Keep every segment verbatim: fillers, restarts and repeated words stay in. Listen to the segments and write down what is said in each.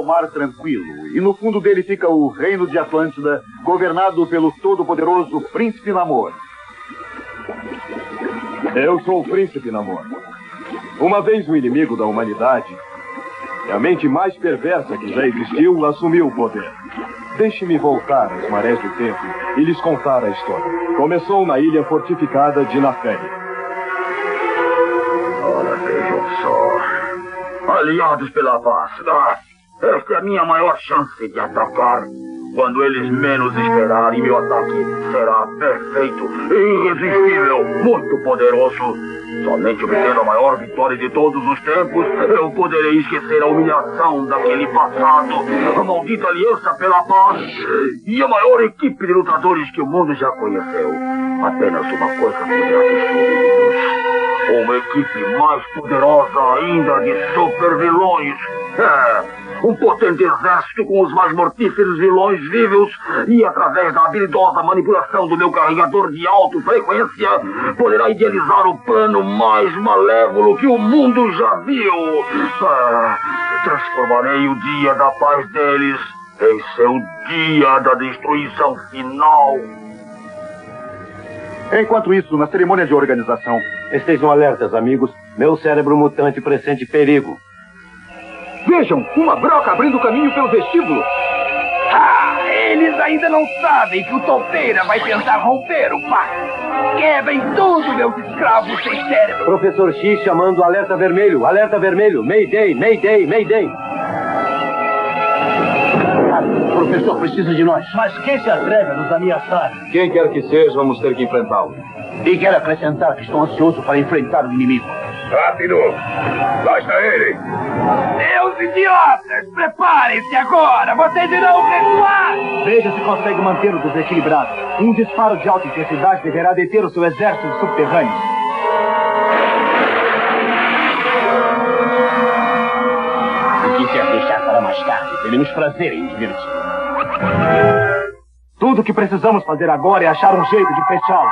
mar tranquilo, e no fundo dele fica o reino de Atlântida, governado pelo todo-poderoso Príncipe Namor. Eu sou o Príncipe Namor. Uma vez o inimigo da humanidade, e a mente mais perversa que já existiu assumiu o poder. Deixe-me voltar às marés do tempo e lhes contar a história. Começou na ilha fortificada de Naferi. Ora, vejam só. Aliados pela paz. Ah, esta é a minha maior chance de atacar. Quando eles menos esperarem, meu ataque será perfeito, irresistível, muito poderoso. Somente obtendo a maior vitória de todos os tempos, eu poderei esquecer a humilhação daquele passado, a maldita aliança pela paz e a maior equipe de lutadores que o mundo já conheceu. Apenas uma coisa poderá destruí-los. Uma equipe mais poderosa ainda de super vilões. É. Um potente exército com os mais mortíferos vilões vivos e, através da habilidosa manipulação do meu carregador de alta frequência, poderá idealizar o plano mais malévolo que o mundo já viu. Ah, transformarei o dia da paz deles em seu dia da destruição final. Enquanto isso, na cerimônia de organização... Estejam alertas, amigos. Meu cérebro mutante pressente perigo. Vejam, uma broca abrindo caminho pelo vestíbulo. Ah, eles ainda não sabem que o Topeira vai tentar romper o pacto. Quebrem tudo, meus escravos sem cérebro. Professor X chamando alerta vermelho, alerta vermelho. Mayday, Mayday, Mayday. O professor precisa de nós. Mas quem se atreve a nos ameaçar? Quem quer que seja, vamos ter que enfrentá-lo. E quero acrescentar que estou ansioso para enfrentar o inimigo. Rápido! Lá está ele! Meus idiotas! Preparem-se agora! Vocês irão recuar! Veja se consegue mantê-lo desequilibrado. Um disparo de alta intensidade deverá deter o seu exército de subterrâneos. Se quiser deixar para mais tarde, teremos prazer em divertir. Tudo o que precisamos fazer agora é achar um jeito de fechá-lo.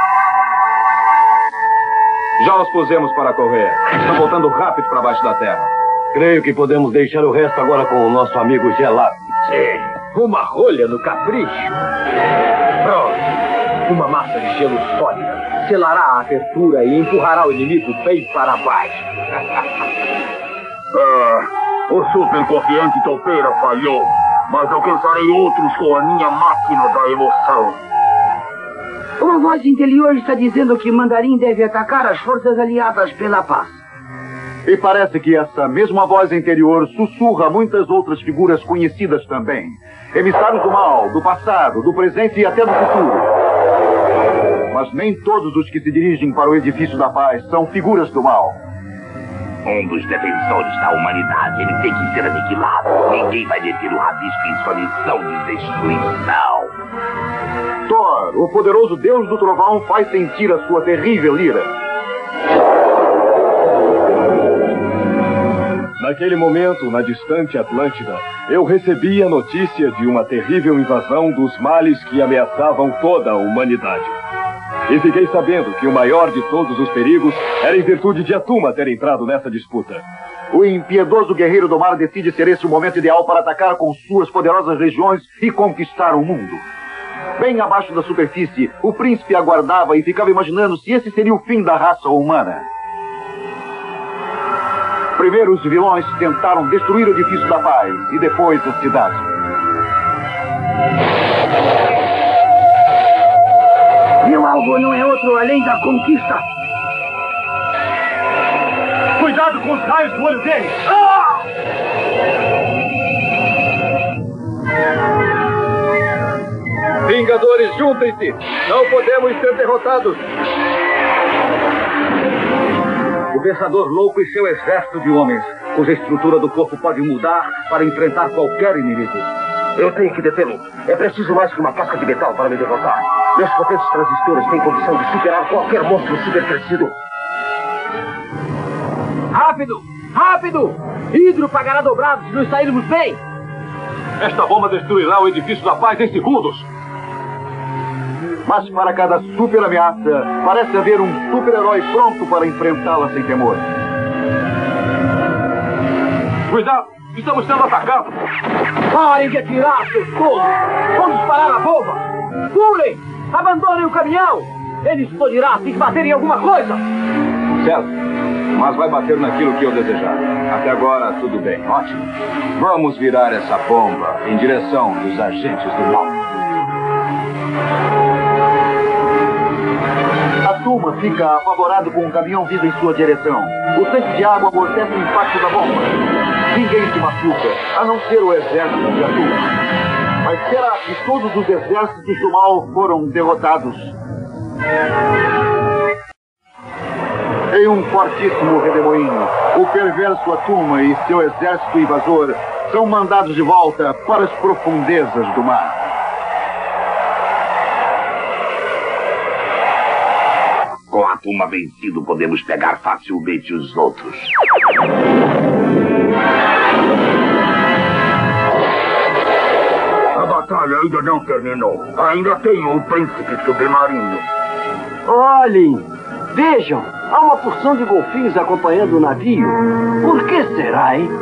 Já os pusemos para correr. Estão voltando rápido para baixo da terra. Creio que podemos deixar o resto agora com o nosso amigo Gelado. Sim, uma rolha no capricho. Pronto. Uma massa de gelo sólida selará a abertura e empurrará o inimigo bem para baixo. ah, o super confiante Topeira falhou, mas alcançarei outros com a minha máquina da emoção. Uma voz interior está dizendo que Mandarim deve atacar as forças aliadas pela paz. E parece que essa mesma voz interior sussurra muitas outras figuras conhecidas também. Emissários do mal, do passado, do presente e até do futuro. Mas nem todos os que se dirigem para o edifício da paz são figuras do mal. Um dos defensores da humanidade, ele tem que ser aniquilado. Ninguém vai deter o rabisco em sua missão de destruição. Thor, o poderoso deus do trovão, faz sentir a sua terrível ira. Naquele momento, na distante Atlântida, eu recebi a notícia de uma terrível invasão dos males que ameaçavam toda a humanidade. E fiquei sabendo que o maior de todos os perigos era em virtude de Atuma ter entrado nessa disputa. O impiedoso guerreiro do mar decide ser esse o momento ideal para atacar com suas poderosas regiões e conquistar o mundo. Bem abaixo da superfície, o príncipe aguardava e ficava imaginando se esse seria o fim da raça humana. Primeiro os vilões tentaram destruir o edifício da paz e depois a cidade. Meu alvo não é outro além da conquista. Cuidado com os raios do olho dele! Ah! Vingadores, juntem-se! Não podemos ser derrotados! O Pensador Louco e seu exército de homens, cuja estrutura do corpo pode mudar para enfrentar qualquer inimigo. Eu tenho que detê-lo. É preciso mais que uma casca de metal para me derrotar. Meus potentes transistores têm condição de superar qualquer monstro supercrescido. Rápido! Rápido! Hidro pagará dobrado se nos sairmos bem! Esta bomba destruirá o edifício da paz em segundos. Mas para cada super ameaça, parece haver um super-herói pronto para enfrentá-la sem temor. Cuidado! Estamos sendo atacados! Parem de atirar, seus tolos! Vão disparar a bomba! Pulem! Abandonem o caminhão! Ele explodirá se baterem em alguma coisa! Certo. Mas vai bater naquilo que eu desejar. Até agora, tudo bem. Ótimo. Vamos virar essa bomba em direção dos agentes do mal. A turma fica apavorado com um caminhão vindo em sua direção. O tanque de água amortece o impacto da bomba. Ninguém se machuca, a não ser o exército de Atu. Mas será que todos os exércitos do mal foram derrotados? Em um fortíssimo redemoinho, o perverso Atuma e seu exército invasor são mandados de volta para as profundezas do mar. Com a Atuma vencido, podemos pegar facilmente os outros. A batalha ainda não terminou. Ainda tem o príncipe submarino. Olhem! Vejam! Há uma porção de golfinhos acompanhando o navio. Por que será, hein?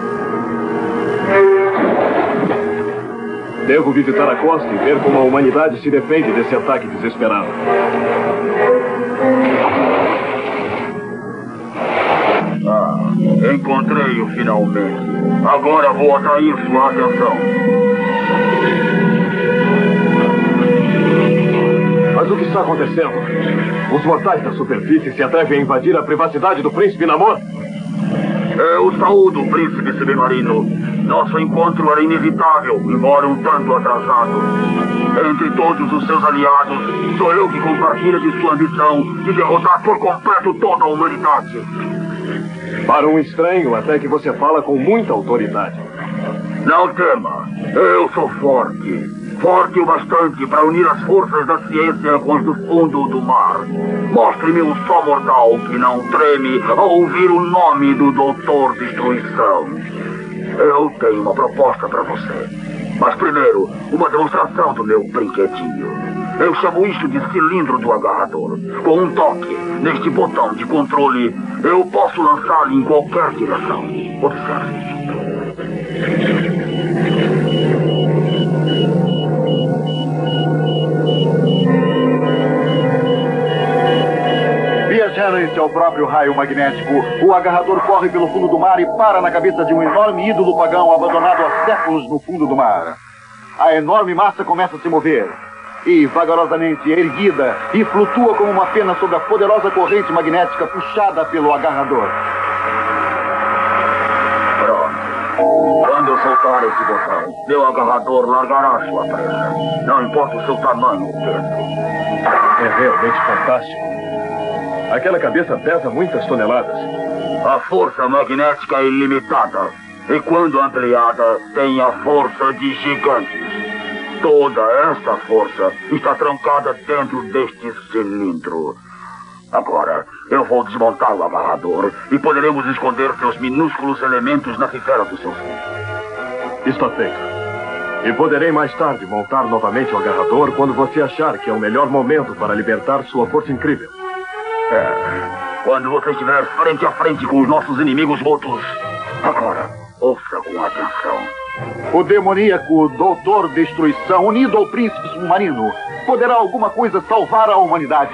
Devo visitar a costa e ver como a humanidade se defende desse ataque desesperado. Ah, encontrei-o finalmente. Agora vou atrair sua atenção. Mas o que está acontecendo? Os mortais da superfície se atrevem a invadir a privacidade do príncipe Namor? Eu saúdo, príncipe submarino. Nosso encontro era inevitável, embora um tanto atrasado. Entre todos os seus aliados, sou eu que compartilha de sua missão de derrotar por completo toda a humanidade. Para um estranho, até que você fala com muita autoridade. Não tema, eu sou forte. Forte o bastante para unir as forças da ciência com as do fundo do mar. Mostre-me um só mortal que não treme ao ouvir o nome do Doutor Destruição. Eu tenho uma proposta para você. Mas primeiro, uma demonstração do meu brinquedinho. Eu chamo isto de cilindro do agarrador. Com um toque, neste botão de controle, eu posso lançá-lo em qualquer direção. Observe. Viajando ao próprio raio magnético, o agarrador corre pelo fundo do mar e para na cabeça de um enorme ídolo pagão abandonado há séculos no fundo do mar. A enorme massa começa a se mover e, vagarosamente erguida, e flutua como uma pena sobre a poderosa corrente magnética puxada pelo agarrador. Pronto. Quando eu soltar esse botão, meu agarrador largará sua presa. Não importa o seu tamanho ou peso. É realmente fantástico. Aquela cabeça pesa muitas toneladas. A força magnética é ilimitada. E quando ampliada, tem a força de gigantes. Toda essa força está trancada dentro deste cilindro. Agora, eu vou desmontar o agarrador e poderemos esconder seus minúsculos elementos na fivela do seu fundo. Está feito. E poderei mais tarde montar novamente o agarrador quando você achar que é o melhor momento para libertar sua força incrível. É, quando você estiver frente a frente com os nossos inimigos mortos. Agora, ouça com atenção. O demoníaco Doutor Destruição, unido ao príncipe submarino, poderá alguma coisa salvar a humanidade.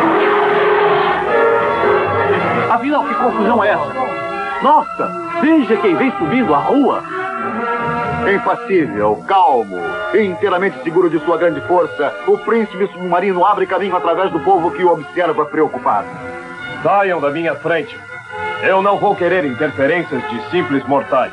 Afinal, que confusão é essa? Nossa, veja quem vem subindo a rua. Impassível, calmo e inteiramente seguro de sua grande força, o príncipe submarino abre caminho através do povo que o observa preocupado. Saiam da minha frente. Eu não vou querer interferências de simples mortais.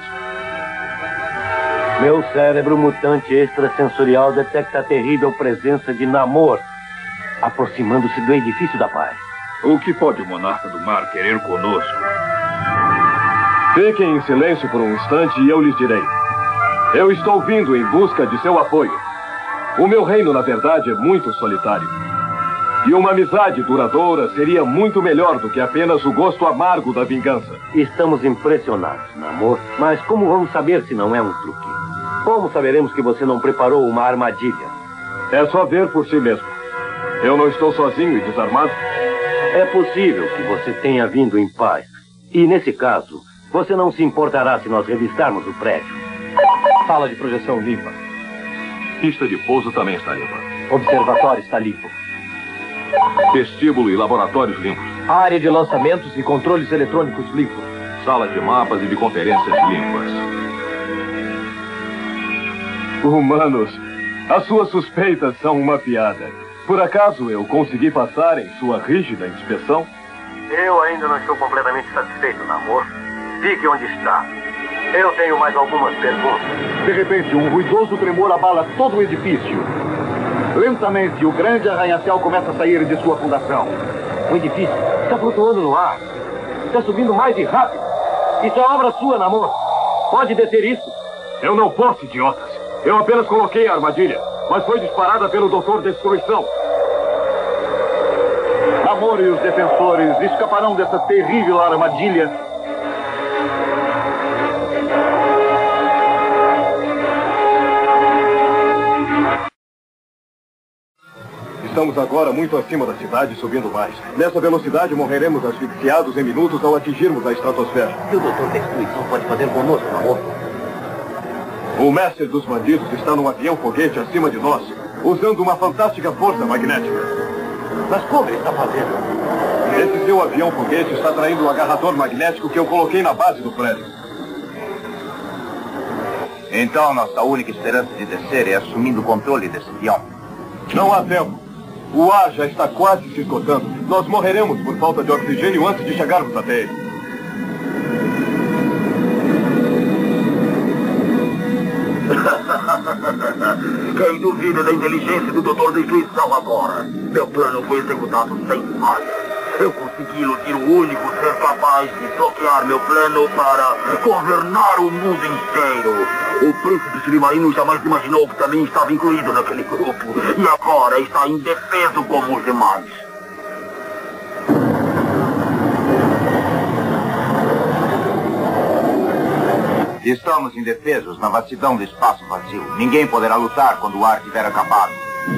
Meu cérebro mutante extrasensorial detecta a terrível presença de Namor, aproximando-se do edifício da paz. O que pode o monarca do mar querer conosco? Fiquem em silêncio por um instante e eu lhes direi. Eu estou vindo em busca de seu apoio. O meu reino, na verdade, é muito solitário. E uma amizade duradoura seria muito melhor do que apenas o gosto amargo da vingança. Estamos impressionados, Namor. Mas como vamos saber se não é um truque? Como saberemos que você não preparou uma armadilha? É só ver por si mesmo. Eu não estou sozinho e desarmado. É possível que você tenha vindo em paz. E, nesse caso, Você não se importará se nós revistarmos o prédio? Sala de projeção limpa. Pista de pouso também está limpa. Observatório está limpo. Vestíbulo e laboratórios limpos. Área de lançamentos e controles eletrônicos limpos. Sala de mapas e de conferências limpas. Humanos, as suas suspeitas são uma piada. Por acaso eu consegui passar em sua rígida inspeção? Eu ainda não estou completamente satisfeito, Namor. Fique onde está. Eu tenho mais algumas perguntas. De repente, um ruidoso tremor abala todo o edifício. Lentamente, o grande arranha-céu começa a sair de sua fundação. O edifício está flutuando no ar. Está subindo mais e rápido. Isso é obra sua, Namor. Pode deter isso? Eu não posso, idiotas. Eu apenas coloquei a armadilha, mas foi disparada pelo Doutor Destruição. Namor e os defensores escaparão dessa terrível armadilha. Estamos agora muito acima da cidade, subindo mais. Nessa velocidade, morreremos asfixiados em minutos ao atingirmos a estratosfera. O que o Doutor Destruição pode fazer conosco, Namor? O mestre dos bandidos está num avião-foguete acima de nós, usando uma fantástica força magnética. Mas como ele está fazendo? Esse seu avião-foguete está traindo o agarrador magnético que eu coloquei na base do prédio. Então, nossa única esperança de descer é assumindo o controle desse avião. Não há tempo. O ar já está quase se esgotando. Nós morreremos por falta de oxigênio antes de chegarmos até ele. Quem duvida da inteligência do Doutor Destruição agora? Meu plano foi executado sem falha. Eu consegui iludir o único ser capaz de bloquear meu plano para governar o mundo inteiro. O príncipe submarino jamais imaginou que também estava incluído naquele grupo. E agora está indefeso como os demais. Estamos indefesos na vastidão do espaço vazio. Ninguém poderá lutar quando o ar tiver acabado.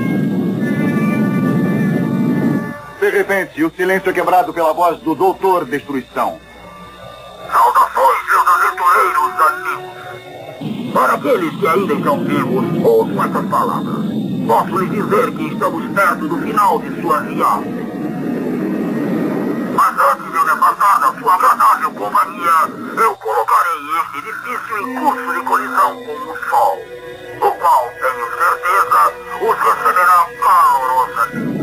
De repente, o silêncio é quebrado pela voz do Doutor Destruição. Saudações, meus aventureiros amigos. Para aqueles que ainda estão vivos, ouçam essas palavras. Posso lhes dizer que estamos perto do final de sua viagem. Mas antes de eu levantar da sua agradável companhia, eu colocarei esse edifício em curso de colisão com o Sol, o qual, tenho certeza, os receberá calorosamente.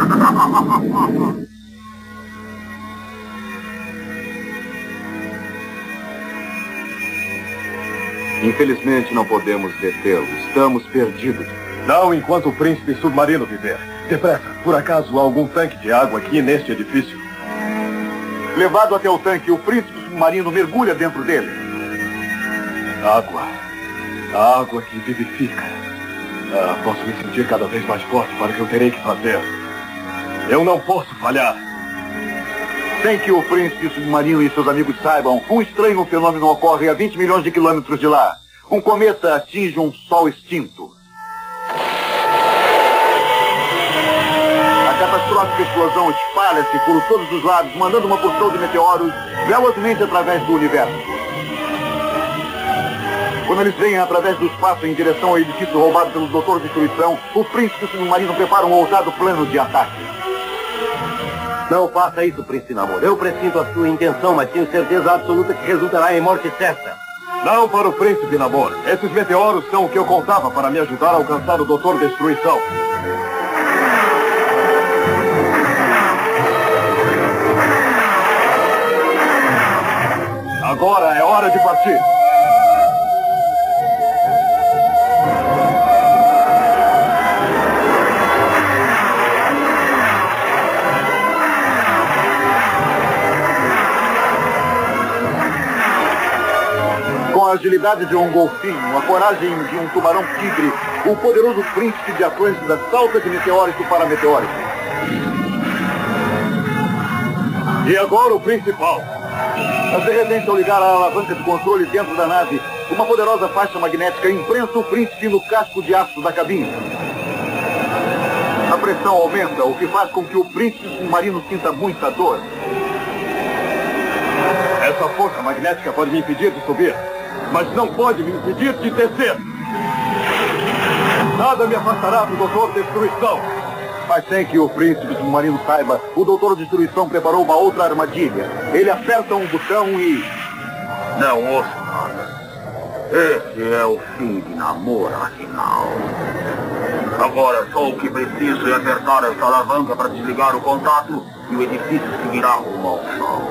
Infelizmente não podemos detê-lo. Estamos perdidos. Não enquanto o príncipe submarino viver. Depressa, por acaso há algum tanque de água aqui neste edifício? Levado até o tanque, o príncipe submarino mergulha dentro dele. Água. A água que vivifica. Ah, posso me sentir cada vez mais forte para o que eu terei que fazer. Eu não posso falhar. Sem que o príncipe submarino e seus amigos saibam, um estranho fenômeno ocorre a vinte milhões de quilômetros de lá. Um cometa atinge um sol extinto. A catastrófica explosão espalha-se por todos os lados, mandando uma porção de meteoros velozmente através do universo. Quando eles vêm através do espaço em direção ao edifício roubado pelo Doutor Destruição, o príncipe submarino prepara um ousado plano de ataque. Não faça isso, príncipe Namor. Eu pressinto a sua intenção, mas tenho certeza absoluta que resultará em morte certa. Não para o príncipe Namor. Esses meteoros são o que eu contava para me ajudar a alcançar o Doutor Destruição. Agora é hora de partir. Com a agilidade de um golfinho, a coragem de um tubarão-tigre, o poderoso príncipe de Atlântida salta de meteórico para meteórico. E agora o principal. Mas de repente, ao ligar a alavanca de controle dentro da nave, uma poderosa faixa magnética imprensa o príncipe no casco de aço da cabine. A pressão aumenta, o que faz com que o príncipe submarino sinta muita dor. Essa força magnética pode me impedir de subir, mas não pode me impedir de descer. Nada me afastará do Doutor Destruição. Mas sem que o príncipe submarino saiba, o Doutor Destruição preparou uma outra armadilha. Ele aperta um botão e... Não ouço nada. Esse é o fim de namoro, afinal. Agora só o que preciso é apertar essa alavanca para desligar o contato e o edifício seguirá rumo ao sol.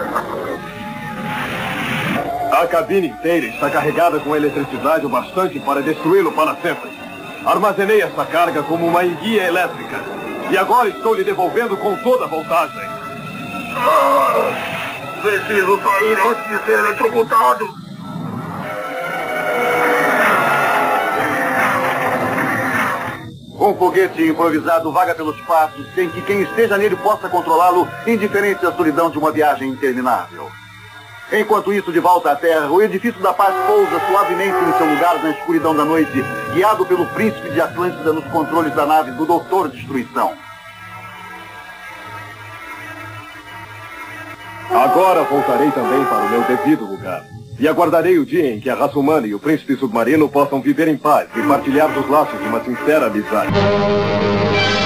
A cabine inteira está carregada com eletricidade o bastante para destruí-lo para sempre. Armazenei essa carga como uma enguia elétrica. E agora estou lhe devolvendo com toda a voltagem. Ah, preciso sair antes de ser eletrocutado. Um foguete improvisado vaga pelos espaços sem que quem esteja nele possa controlá-lo, indiferente à solidão de uma viagem interminável. Enquanto isso, de volta à Terra, o edifício da paz pousa suavemente em seu lugar na escuridão da noite, guiado pelo príncipe de Atlântida nos controles da nave do Doutor Destruição. Agora voltarei também para o meu devido lugar. E aguardarei o dia em que a raça humana e o príncipe submarino possam viver em paz e partilhar dos laços de uma sincera amizade.